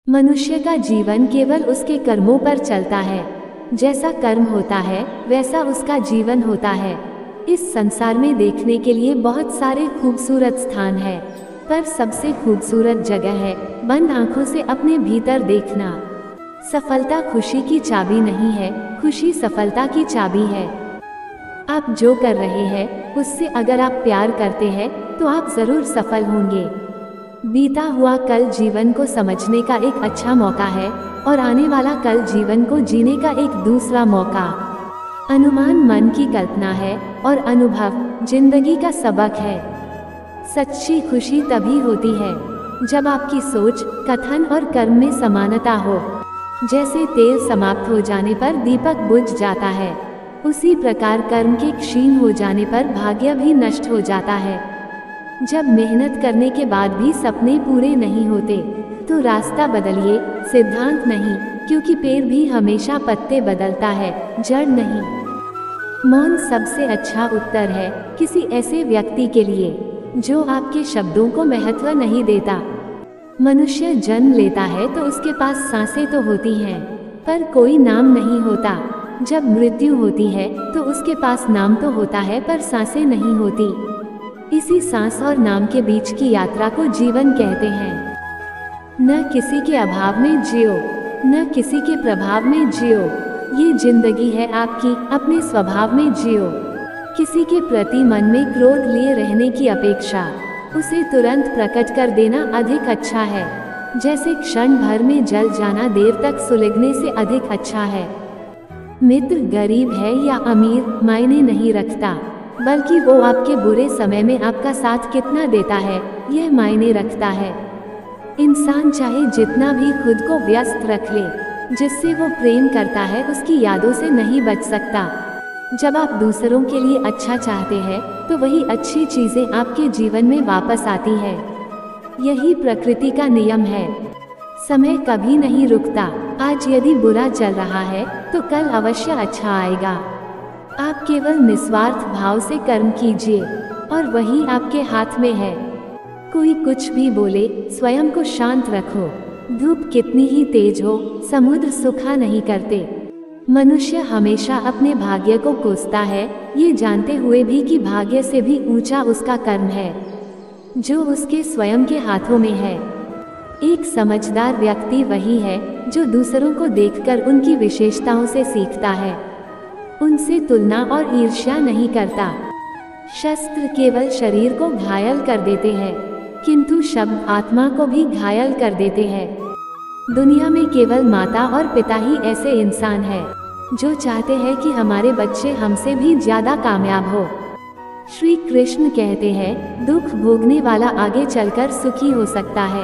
मनुष्य का जीवन केवल उसके कर्मों पर चलता है। जैसा कर्म होता है वैसा उसका जीवन होता है। इस संसार में देखने के लिए बहुत सारे खूबसूरत स्थान है, पर सबसे खूबसूरत जगह है बंद आंखों से अपने भीतर देखना। सफलता खुशी की चाबी नहीं है, खुशी सफलता की चाबी है। आप जो कर रहे हैं उससे अगर आप प्यार करते हैं तो आप जरूर सफल होंगे। बीता हुआ कल जीवन को समझने का एक अच्छा मौका है और आने वाला कल जीवन को जीने का एक दूसरा मौका। अनुमान मन की कल्पना है और अनुभव जिंदगी का सबक है। सच्ची खुशी तभी होती है जब आपकी सोच, कथन और कर्म में समानता हो। जैसे तेल समाप्त हो जाने पर दीपक बुझ जाता है, उसी प्रकार कर्म के क्षीण हो जाने पर भाग्य भी नष्ट हो जाता है। जब मेहनत करने के बाद भी सपने पूरे नहीं होते तो रास्ता बदलिए, सिद्धांत नहीं, क्योंकि पेड़ भी हमेशा पत्ते बदलता है, जड़ नहीं। मौन सबसे अच्छा उत्तर है किसी ऐसे व्यक्ति के लिए जो आपके शब्दों को महत्व नहीं देता। मनुष्य जन्म लेता है तो उसके पास सांसें तो होती हैं, पर कोई नाम नहीं होता। जब मृत्यु होती है तो उसके पास नाम तो होता है पर सांसें नहीं होती। इसी सांस और नाम के बीच की यात्रा को जीवन कहते हैं। न किसी के अभाव में जियो, न किसी के प्रभाव में जियो। ये जिंदगी है आपकी, अपने स्वभाव में जियो। किसी के प्रति मन में क्रोध लिए रहने की अपेक्षा उसे तुरंत प्रकट कर देना अधिक अच्छा है। जैसे क्षण भर में जल जाना देर तक सुलगने से अधिक अच्छा है। मित्र गरीब है या अमीर मायने नहीं रखता, बल्कि वो आपके बुरे समय में आपका साथ कितना देता है यह मायने रखता है। इंसान चाहे जितना भी खुद को व्यस्त रख ले, जिससे वो प्रेम करता है उसकी यादों से नहीं बच सकता। जब आप दूसरों के लिए अच्छा चाहते हैं तो वही अच्छी चीजें आपके जीवन में वापस आती है। यही प्रकृति का नियम है। समय कभी नहीं रुकता। आज यदि बुरा चल रहा है तो कल अवश्य अच्छा आएगा। आप केवल निस्वार्थ भाव से कर्म कीजिए और वही आपके हाथ में है। कोई कुछ भी बोले, स्वयं को शांत रखो। धूप कितनी ही तेज हो, समुद्र सूखा नहीं करते। मनुष्य हमेशा अपने भाग्य को कोसता है, ये जानते हुए भी कि भाग्य से भी ऊंचा उसका कर्म है जो उसके स्वयं के हाथों में है। एक समझदार व्यक्ति वही है जो दूसरों को देखकर उनकी विशेषताओं से सीखता है, उनसे तुलना और ईर्ष्या नहीं करता। शस्त्र केवल शरीर को घायल कर देते हैं, किंतु शब्द आत्मा को भी घायल कर देते हैं। दुनिया में केवल माता और पिता ही ऐसे इंसान हैं जो चाहते हैं कि हमारे बच्चे हमसे भी ज्यादा कामयाब हो। श्री कृष्ण कहते हैं, दुख भोगने वाला आगे चलकर सुखी हो सकता है,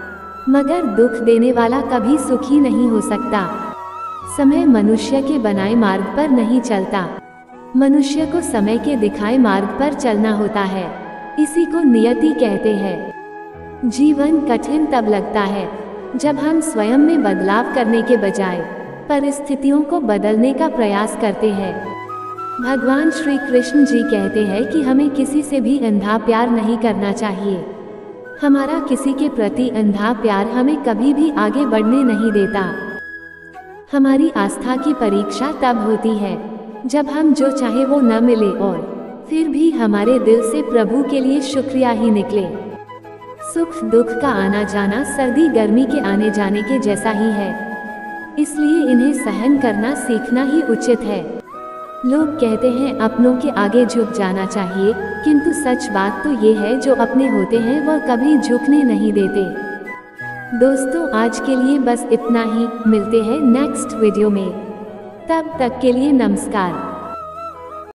मगर दुख देने वाला कभी सुखी नहीं हो सकता। समय मनुष्य के बनाए मार्ग पर नहीं चलता, मनुष्य को समय के दिखाए मार्ग पर चलना होता है। इसी को नियति कहते हैं। जीवन कठिन तब लगता है जब हम स्वयं में बदलाव करने के बजाय परिस्थितियों को बदलने का प्रयास करते हैं। भगवान श्री कृष्ण जी कहते हैं कि हमें किसी से भी अंधा प्यार नहीं करना चाहिए। हमारा किसी के प्रति अंधा प्यार हमें कभी भी आगे बढ़ने नहीं देता। हमारी आस्था की परीक्षा तब होती है जब हम जो चाहे वो न मिले और फिर भी हमारे दिल से प्रभु के लिए शुक्रिया ही निकले। सुख दुख का आना जाना सर्दी गर्मी के आने जाने के जैसा ही है, इसलिए इन्हें सहन करना सीखना ही उचित है। लोग कहते हैं अपनों के आगे झुक जाना चाहिए, किंतु सच बात तो ये है जो अपने होते हैं वह कभी झुकने नहीं देते। दोस्तों आज के लिए बस इतना ही, मिलते हैं नेक्स्ट वीडियो में। तब तक के लिए नमस्कार।